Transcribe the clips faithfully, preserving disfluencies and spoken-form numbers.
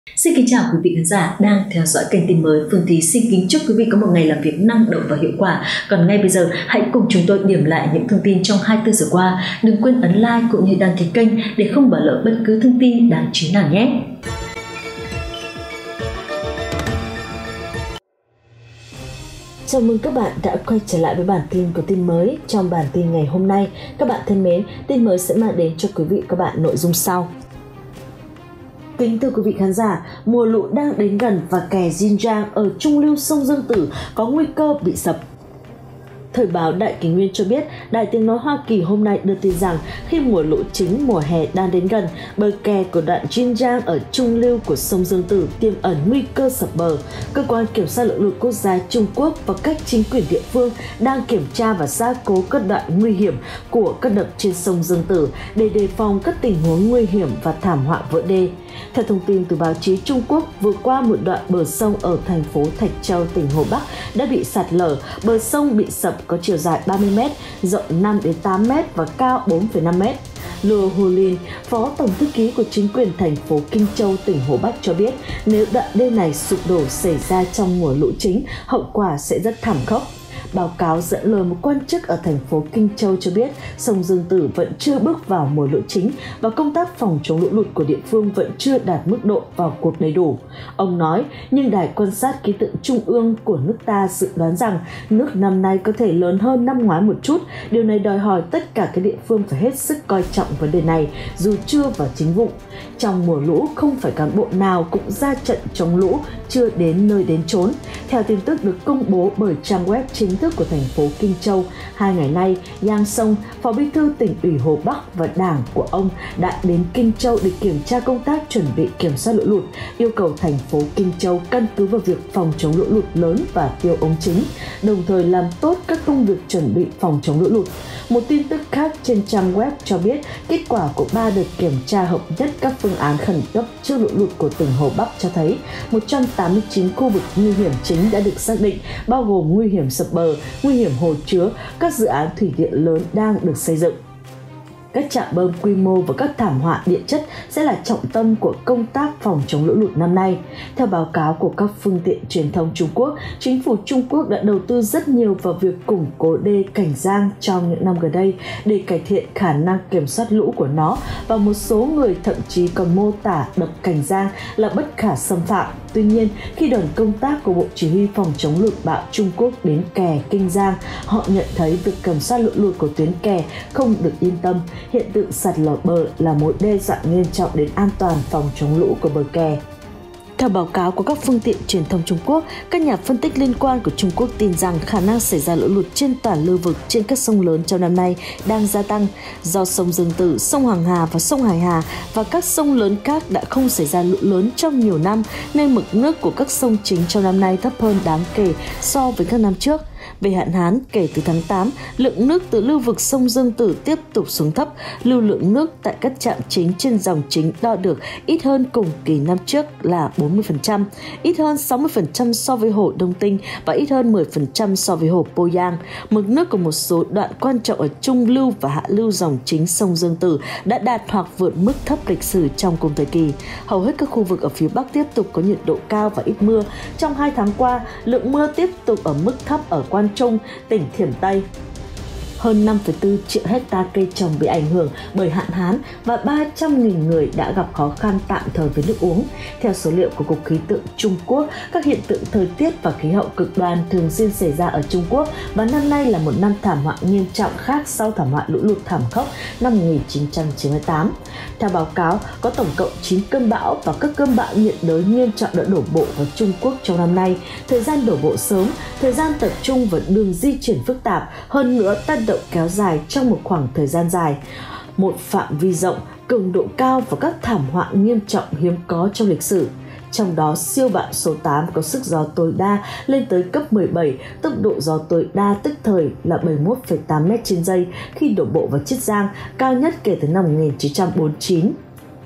Xin kính chào quý vị khán giả đang theo dõi kênh tin mới. Phương Thí xin kính chúc quý vị có một ngày làm việc năng động và hiệu quả. Còn ngay bây giờ, hãy cùng chúng tôi điểm lại những thông tin trong hai mươi tư giờ qua. Đừng quên ấn like cũng như đăng ký kênh để không bỏ lỡ bất cứ thông tin đáng chú ý nào nhé. Chào mừng các bạn đã quay trở lại với bản tin của tin mới. Trong bản tin ngày hôm nay, các bạn thân mến, tin mới sẽ mang đến cho quý vị các bạn nội dung sau. Kính thưa quý vị khán giả, mùa lũ đang đến gần và kè Xinjiang ở trung lưu sông Dương Tử có nguy cơ bị sập. Thời báo Đại Kỷ Nguyên cho biết, Đài Tiếng Nói Hoa Kỳ hôm nay đưa tin rằng khi mùa lũ chính mùa hè đang đến gần, bờ kè của đoạn Xinjiang ở trung lưu của sông Dương Tử tiềm ẩn nguy cơ sập bờ. Cơ quan Kiểm soát Lũ lụt Quốc gia Trung Quốc và các chính quyền địa phương đang kiểm tra và gia cố các đoạn nguy hiểm của các đập trên sông Dương Tử để đề phòng các tình huống nguy hiểm và thảm họa vỡ đê. Theo thông tin từ báo chí Trung Quốc, vừa qua một đoạn bờ sông ở thành phố Thạch Châu, tỉnh Hồ Bắc đã bị sạt lở. Bờ sông bị sập có chiều dài ba mươi mét, rộng năm đến tám mét và cao bốn phẩy năm mét. Luo Hulin, Phó Tổng thư ký của chính quyền thành phố Kinh Châu, tỉnh Hồ Bắc cho biết, nếu đoạn đê này sụp đổ xảy ra trong mùa lũ chính, hậu quả sẽ rất thảm khốc. Báo cáo dẫn lời một quan chức ở thành phố Kinh Châu cho biết sông Dương Tử vẫn chưa bước vào mùa lũ chính và công tác phòng chống lũ lụt của địa phương vẫn chưa đạt mức độ vào cuộc đầy đủ. Ông nói, nhưng Đài quan sát khí tượng trung ương của nước ta dự đoán rằng nước năm nay có thể lớn hơn năm ngoái một chút. Điều này đòi hỏi tất cả các địa phương phải hết sức coi trọng vấn đề này dù chưa vào chính vụ. Trong mùa lũ, không phải cán bộ nào cũng ra trận chống lũ, chưa đến nơi đến chốn. Theo tin tức được công bố bởi trang web chính thức của thành phố Kinh Châu, hai ngày nay, Yang Song, Phó Bí thư tỉnh ủy Hồ Bắc và đảng của ông đã đến Kinh Châu để kiểm tra công tác chuẩn bị kiểm soát lũ lụt, yêu cầu thành phố Kinh Châu căn cứ vào việc phòng chống lũ lụt lớn và tiêu ống chính, đồng thời làm tốt các công việc chuẩn bị phòng chống lũ lụt. Một tin tức khác trên trang web cho biết kết quả của ba đợt kiểm tra hợp nhất các phương án khẩn cấp trước lũ lụt của tỉnh Hồ Bắc cho thấy một trăm tám mươi chín khu vực nguy hiểm chính đã được xác định, bao gồm nguy hiểm sập bờ, nguy hiểm hồ chứa, các dự án thủy điện lớn đang được xây dựng. Các trạm bơm quy mô và các thảm họa địa chất sẽ là trọng tâm của công tác phòng chống lũ lụt năm nay. Theo báo cáo của các phương tiện truyền thông Trung Quốc, chính phủ Trung Quốc đã đầu tư rất nhiều vào việc củng cố đê Cảnh Giang trong những năm gần đây để cải thiện khả năng kiểm soát lũ của nó, và một số người thậm chí còn mô tả đập Cảnh Giang là bất khả xâm phạm. Tuy nhiên, khi đoàn công tác của Bộ Chỉ huy phòng chống lụt bão Trung Quốc đến kè Kinh Giang, họ nhận thấy việc kiểm soát lũ lụt của tuyến kè không được yên tâm. Hiện tượng sạt lở bờ là mối đe dọa nghiêm trọng đến an toàn phòng chống lũ của bờ kè. Theo báo cáo của các phương tiện truyền thông Trung Quốc, các nhà phân tích liên quan của Trung Quốc tin rằng khả năng xảy ra lũ lụt trên toàn lưu vực trên các sông lớn trong năm nay đang gia tăng do sông Dương Tử, sông Hoàng Hà và sông Hải Hà và các sông lớn khác đã không xảy ra lũ lớn trong nhiều năm, nên mực nước của các sông chính trong năm nay thấp hơn đáng kể so với các năm trước. Về hạn hán, kể từ tháng tám, lượng nước từ lưu vực sông Dương Tử tiếp tục xuống thấp. Lưu lượng nước tại các trạm chính trên dòng chính đo được ít hơn cùng kỳ năm trước là bốn mươi phần trăm, ít hơn sáu mươi phần trăm so với hồ Đông Tinh và ít hơn mười phần trăm so với hồ Poyang. Mực nước của một số đoạn quan trọng ở trung lưu và hạ lưu dòng chính sông Dương Tử đã đạt hoặc vượt mức thấp lịch sử trong cùng thời kỳ. Hầu hết các khu vực ở phía Bắc tiếp tục có nhiệt độ cao và ít mưa. Trong hai tháng qua, lượng mưa tiếp tục ở mức thấp ở Quan Trung, tỉnh Thiểm Tây. Hơn năm phẩy bốn triệu hectare cây trồng bị ảnh hưởng bởi hạn hán và ba trăm nghìn người đã gặp khó khăn tạm thời với nước uống. Theo số liệu của Cục Khí tượng Trung Quốc, các hiện tượng thời tiết và khí hậu cực đoan thường xuyên xảy ra ở Trung Quốc và năm nay là một năm thảm họa nghiêm trọng khác sau thảm họa lũ lụt thảm khốc năm một nghìn chín trăm chín mươi tám. Theo báo cáo, có tổng cộng chín cơn bão và các cơn bão nhiệt đới nghiêm trọng đã đổ bộ vào Trung Quốc trong năm nay. Thời gian đổ bộ sớm, thời gian tập trung và đường di chuyển phức tạp, hơn nữa tác động kéo dài trong một khoảng thời gian dài, một phạm vi rộng, cường độ cao và các thảm họa nghiêm trọng hiếm có trong lịch sử. Trong đó, siêu bão số tám có sức gió tối đa lên tới cấp mười bảy, tốc độ gió tối đa tức thời là bảy mươi mốt phẩy tám mét trên giây khi đổ bộ vào Chiết Giang, cao nhất kể từ năm một nghìn chín trăm bốn mươi chín.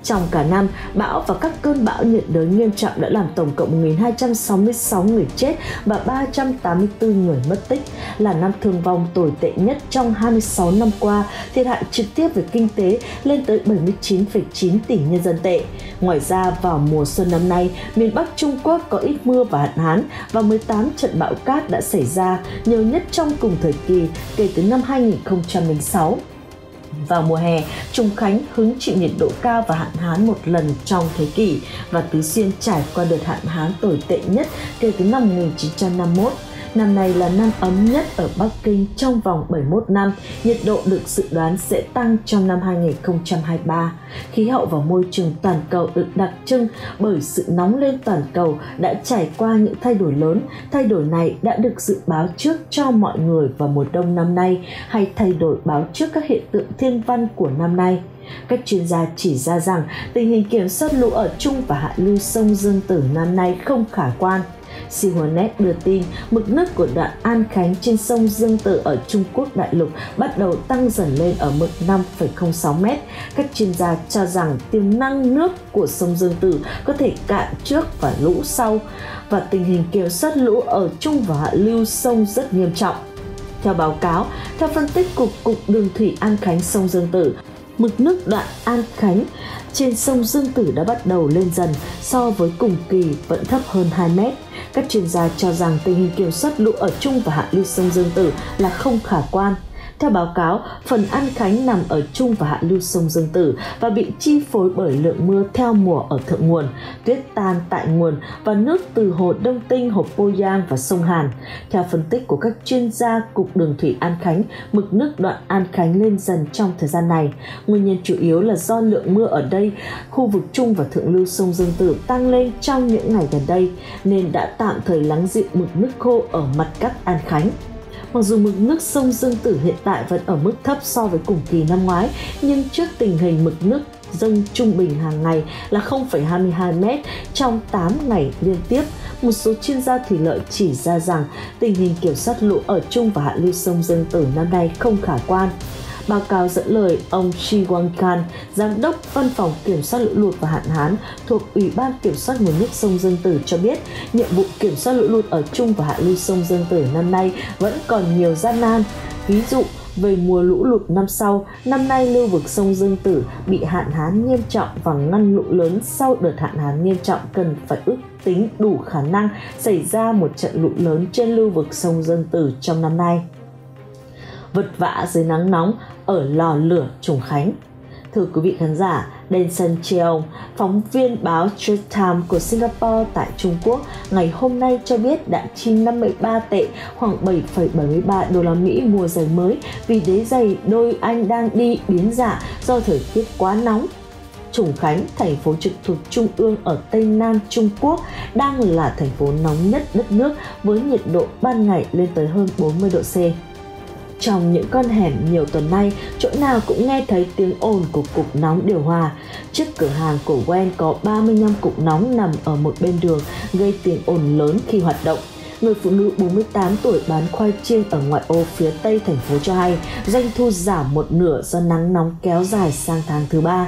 Trong cả năm, bão và các cơn bão nhiệt đới nghiêm trọng đã làm tổng cộng một nghìn hai trăm sáu mươi sáu người chết và ba trăm tám mươi tư người mất tích, là năm thương vong tồi tệ nhất trong hai mươi sáu năm qua, thiệt hại trực tiếp về kinh tế lên tới bảy mươi chín phẩy chín tỷ nhân dân tệ. Ngoài ra, vào mùa xuân năm nay, miền Bắc Trung Quốc có ít mưa và hạn hán và mười tám trận bão cát đã xảy ra, nhiều nhất trong cùng thời kỳ kể từ năm hai nghìn không trăm lẻ sáu. Vào mùa hè, Trùng Khánh hứng chịu nhiệt độ cao và hạn hán một lần trong thế kỷ, và Tứ Xuyên trải qua đợt hạn hán tồi tệ nhất kể từ năm một nghìn chín trăm năm mươi mốt. Năm nay là năm ấm nhất ở Bắc Kinh trong vòng bảy mươi mốt năm, nhiệt độ được dự đoán sẽ tăng trong năm hai nghìn không trăm hai mươi ba. Khí hậu và môi trường toàn cầu được đặc trưng bởi sự nóng lên toàn cầu đã trải qua những thay đổi lớn. Thay đổi này đã được dự báo trước cho mọi người vào mùa đông năm nay, hay thay đổi báo trước các hiện tượng thiên văn của năm nay. Các chuyên gia chỉ ra rằng tình hình kiểm soát lũ ở trung và hạ lưu sông Dương Tử năm nay không khả quan. xê en en đưa tin mực nước của đoạn An Khánh trên sông Dương Tử ở Trung Quốc đại lục bắt đầu tăng dần lên ở mức năm phẩy không sáu mét. Các chuyên gia cho rằng tiềm năng nước của sông Dương Tử có thể cạn trước và lũ sau, và tình hình kiểm soát lũ ở trung và hạ lưu sông rất nghiêm trọng. Theo báo cáo, theo phân tích của Cục Đường thủy An Khánh sông Dương Tử, mực nước đoạn An Khánh trên sông Dương Tử đã bắt đầu lên dần, so với cùng kỳ vẫn thấp hơn hai mét. Các chuyên gia cho rằng tình hình kiểm soát lũ ở trung và hạ lưu sông Dương Tử là không khả quan. Theo báo cáo, phần An Khánh nằm ở trung và hạ lưu sông Dương Tử và bị chi phối bởi lượng mưa theo mùa ở thượng nguồn, tuyết tan tại nguồn và nước từ hồ Đông Tinh, hồ Poyang và sông Hàn. Theo phân tích của các chuyên gia Cục Đường thủy An Khánh, mực nước đoạn An Khánh lên dần trong thời gian này. Nguyên nhân chủ yếu là do lượng mưa ở đây, khu vực trung và thượng lưu sông Dương Tử tăng lên trong những ngày gần đây, nên đã tạm thời lắng dịu mực nước khô ở mặt cắt An Khánh. Mặc dù mực nước sông Dương Tử hiện tại vẫn ở mức thấp so với cùng kỳ năm ngoái, nhưng trước tình hình mực nước dâng trung bình hàng ngày là không phẩy hai mươi hai mét trong tám ngày liên tiếp, một số chuyên gia thủy lợi chỉ ra rằng tình hình kiểm soát lũ ở trung và hạ lưu sông Dương Tử năm nay không khả quan. Báo cáo dẫn lời ông Shi Wang-kan, Giám đốc Văn phòng Kiểm soát lũ lụt và hạn hán thuộc Ủy ban Kiểm soát nguồn nước sông Dương Tử cho biết, nhiệm vụ kiểm soát lũ lụt ở trung và hạ lưu sông Dương Tử năm nay vẫn còn nhiều gian nan. Ví dụ, về mùa lũ lụt năm sau, năm nay lưu vực sông Dương Tử bị hạn hán nghiêm trọng, và ngăn lũ lớn sau đợt hạn hán nghiêm trọng cần phải ước tính đủ khả năng xảy ra một trận lũ lớn trên lưu vực sông Dương Tử trong năm nay. Vật vã dưới nắng nóng ở lò lửa Trùng Khánh. Thưa quý vị khán giả, Denson Cheong, phóng viên báo Straits Times của Singapore tại Trung Quốc, ngày hôm nay cho biết đã chi năm mươi ba tệ, khoảng bảy phẩy bảy mươi ba đô la Mỹ mua giày mới vì đế giày đôi anh đang đi biến dạng do thời tiết quá nóng. Trùng Khánh, thành phố trực thuộc trung ương ở Tây Nam Trung Quốc, đang là thành phố nóng nhất đất nước với nhiệt độ ban ngày lên tới hơn bốn mươi độ C. Trong những con hẻm nhiều tuần nay, chỗ nào cũng nghe thấy tiếng ồn của cục nóng điều hòa. Trước cửa hàng của Wen có ba mươi lăm cục nóng nằm ở một bên đường, gây tiếng ồn lớn khi hoạt động. Người phụ nữ bốn mươi tám tuổi bán khoai chiên ở ngoại ô phía tây thành phố cho hay doanh thu giảm một nửa do nắng nóng kéo dài sang tháng thứ ba.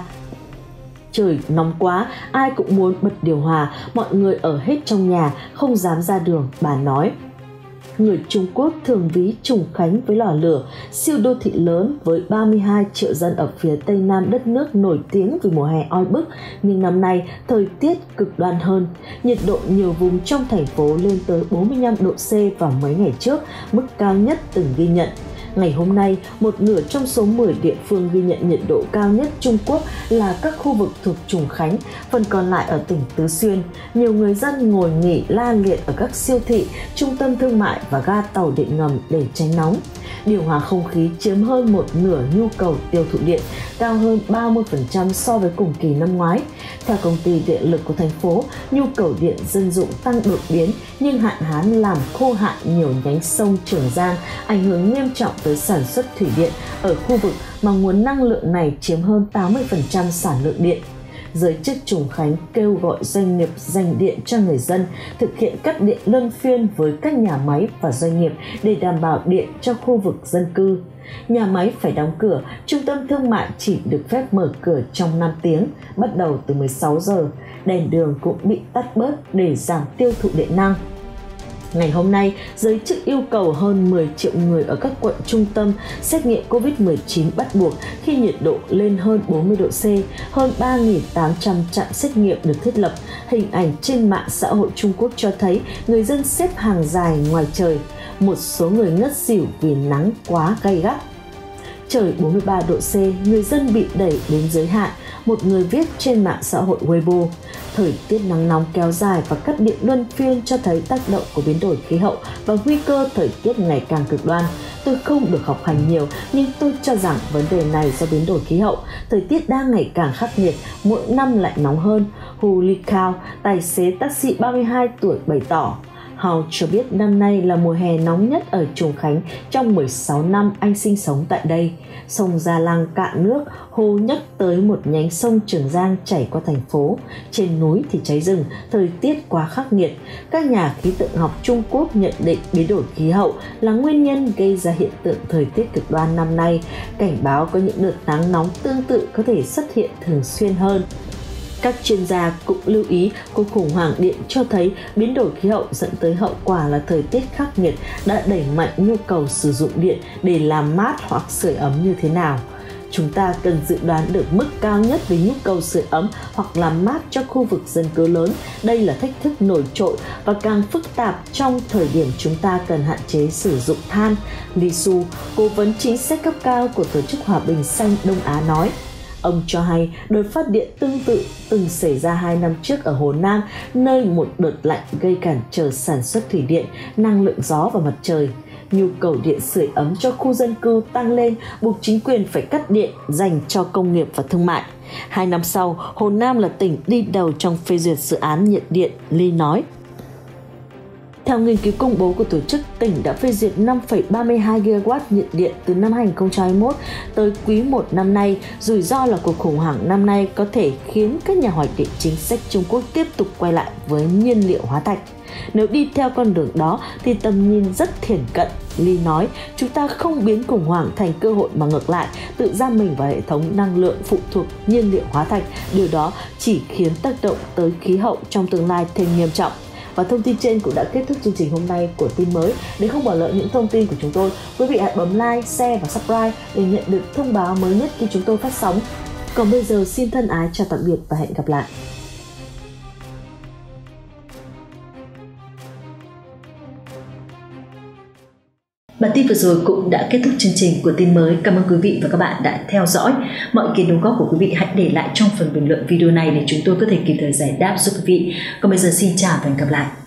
Trời nóng quá, ai cũng muốn bật điều hòa, mọi người ở hết trong nhà, không dám ra đường, bà nói. Người Trung Quốc thường ví Trùng Khánh với lò lửa, siêu đô thị lớn với ba mươi hai triệu dân ở phía tây nam đất nước nổi tiếng vì mùa hè oi bức, nhưng năm nay thời tiết cực đoan hơn. Nhiệt độ nhiều vùng trong thành phố lên tới bốn mươi lăm độ C vào mấy ngày trước, mức cao nhất từng ghi nhận. Ngày hôm nay, một nửa trong số mười địa phương ghi nhận nhiệt độ cao nhất Trung Quốc là các khu vực thuộc Trùng Khánh, phần còn lại ở tỉnh Tứ Xuyên. Nhiều người dân ngồi nghỉ la liệt ở các siêu thị, trung tâm thương mại và ga tàu điện ngầm để tránh nóng. Điều hòa không khí chiếm hơn một nửa nhu cầu tiêu thụ điện, cao hơn ba mươi phần trăm so với cùng kỳ năm ngoái. Theo công ty điện lực của thành phố, nhu cầu điện dân dụng tăng đột biến, nhưng hạn hán làm khô hạn nhiều nhánh sông Trường Giang, ảnh hưởng nghiêm trọng tới sản xuất thủy điện ở khu vực mà nguồn năng lượng này chiếm hơn tám mươi phần trăm sản lượng điện. giới chức Trùng Khánh kêu gọi doanh nghiệp dành điện cho người dân thực hiện cắt điện luân phiên với các nhà máy và doanh nghiệp để đảm bảo điện cho khu vực dân cư. Nhà máy phải đóng cửa, trung tâm thương mại chỉ được phép mở cửa trong năm tiếng, bắt đầu từ mười sáu giờ. Đèn đường cũng bị tắt bớt để giảm tiêu thụ điện năng. Ngày hôm nay, giới chức yêu cầu hơn mười triệu người ở các quận trung tâm xét nghiệm covid mười chín bắt buộc khi nhiệt độ lên hơn bốn mươi độ C, hơn ba nghìn tám trăm trạm xét nghiệm được thiết lập. Hình ảnh trên mạng xã hội Trung Quốc cho thấy người dân xếp hàng dài ngoài trời, một số người ngất xỉu vì nắng quá gay gắt. Trời bốn mươi ba độ C, người dân bị đẩy đến giới hạn, một người viết trên mạng xã hội Weibo. Thời tiết nắng nóng kéo dài và cắt điện luân phiên cho thấy tác động của biến đổi khí hậu và nguy cơ thời tiết ngày càng cực đoan. Tôi không được học hành nhiều, nhưng tôi cho rằng vấn đề này do biến đổi khí hậu. Thời tiết đang ngày càng khắc nghiệt, mỗi năm lại nóng hơn. Hu Likao, tài xế taxi ba mươi hai tuổi bày tỏ. Hào cho biết năm nay là mùa hè nóng nhất ở Trùng Khánh trong mười sáu năm anh sinh sống tại đây. Sông Gia Lang cạn nước, Hồ nhắc tới một nhánh sông Trường Giang chảy qua thành phố. Trên núi thì cháy rừng, thời tiết quá khắc nghiệt. Các nhà khí tượng học Trung Quốc nhận định biến đổi khí hậu là nguyên nhân gây ra hiện tượng thời tiết cực đoan năm nay, cảnh báo có những đợt nắng nóng tương tự có thể xuất hiện thường xuyên hơn. Các chuyên gia cũng lưu ý cuộc khủng hoảng điện cho thấy biến đổi khí hậu dẫn tới hậu quả là thời tiết khắc nghiệt đã đẩy mạnh nhu cầu sử dụng điện để làm mát hoặc sưởi ấm như thế nào. Chúng ta cần dự đoán được mức cao nhất về nhu cầu sưởi ấm hoặc làm mát cho khu vực dân cư lớn. Đây là thách thức nổi trội và càng phức tạp trong thời điểm chúng ta cần hạn chế sử dụng than. Li Su, cố vấn chính sách cấp cao của Tổ chức Hòa bình Xanh Đông Á nói. Ông cho hay đợt phát điện tương tự từng xảy ra hai năm trước ở Hồ Nam, nơi một đợt lạnh gây cản trở sản xuất thủy điện, năng lượng gió và mặt trời. Nhu cầu điện sưởi ấm cho khu dân cư tăng lên, buộc chính quyền phải cắt điện dành cho công nghiệp và thương mại. Hai năm sau, Hồ Nam là tỉnh đi đầu trong phê duyệt dự án nhiệt điện, Ly nói. Theo nghiên cứu công bố của tổ chức, tỉnh đã phê duyệt năm phẩy ba mươi hai gigawatt nhiệt điện từ năm hai nghìn không trăm hai mươi mốt tới quý một năm nay. Rủi ro là cuộc khủng hoảng năm nay có thể khiến các nhà hoạch định chính sách Trung Quốc tiếp tục quay lại với nhiên liệu hóa thạch. Nếu đi theo con đường đó thì tầm nhìn rất thiển cận, Lee nói. Chúng ta không biến khủng hoảng thành cơ hội mà ngược lại, tự giam mình vào hệ thống năng lượng phụ thuộc nhiên liệu hóa thạch. Điều đó chỉ khiến tác động tới khí hậu trong tương lai thêm nghiêm trọng. Và thông tin trên cũng đã kết thúc chương trình hôm nay của Tin Mới. Để không bỏ lỡ những thông tin của chúng tôi, quý vị hãy bấm like, share và subscribe để nhận được thông báo mới nhất khi chúng tôi phát sóng. Còn bây giờ xin thân ái chào tạm biệt và hẹn gặp lại. Bản tin vừa rồi cũng đã kết thúc chương trình của Tin Mới. Cảm ơn quý vị và các bạn đã theo dõi. Mọi ý kiến đóng góp của quý vị hãy để lại trong phần bình luận video này để chúng tôi có thể kịp thời giải đáp giúp quý vị. Còn bây giờ xin chào và hẹn gặp lại.